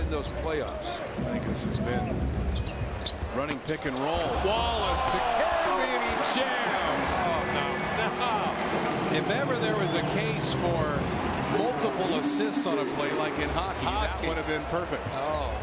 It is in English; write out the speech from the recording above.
in those playoffs. I think this has been running pick and roll. Wallace to carry, and he jams. Oh, no. If ever there was a case for multiple assists on a play like in hockey, that would have been perfect. Oh.